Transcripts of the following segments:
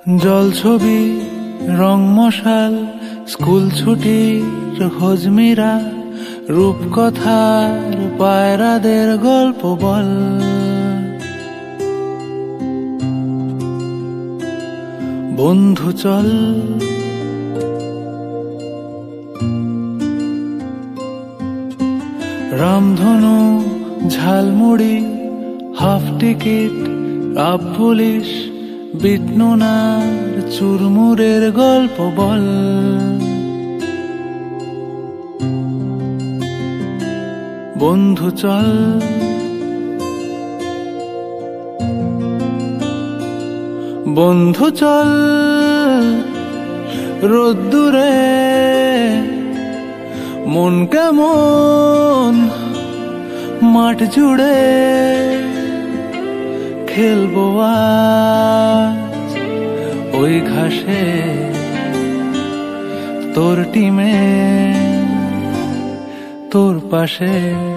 জল ছবি রং মশাল স্কুল ছুটির হজমিরা রূপকথার পায়রাদের গল্প বল। বন্ধু চল রামধনু ঝালমুড়ি হাফ টিকিট আপ পুলিশ বিটনুনার চুরমুরের গল্প বল। বন্ধু চল বন্ধু চল রোদ্দুরে মন কেমন মাঠ জুড়ে খেলবো আজ ওই ঘাসে তোর টিমে তোর পাশে।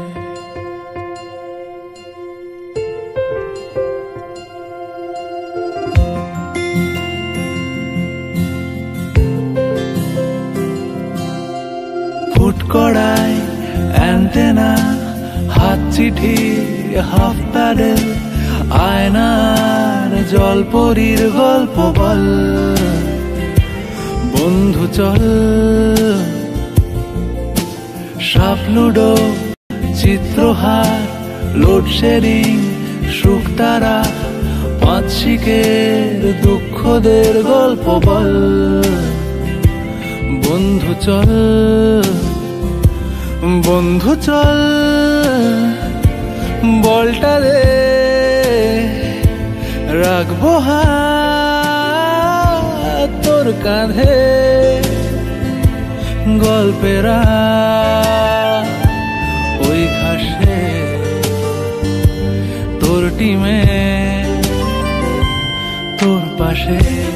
ফুটকড়াই অ্যান্টেনা হাত চিঠি হাফ প্যাডেল আয়নার জলপরীর গল্প বল। বন্ধু চল সাপ লুডো চিত্রহার লোডশেডিং শুকতারা পাঁচ শিকের দুঃখদের গল্প বল। বন্ধু চল বন্ধু চল বলটা দে রাখবো হাত তোর কাঁধে গল্পেরা ওই ঘাসে তোর টিমে তোর পাশে।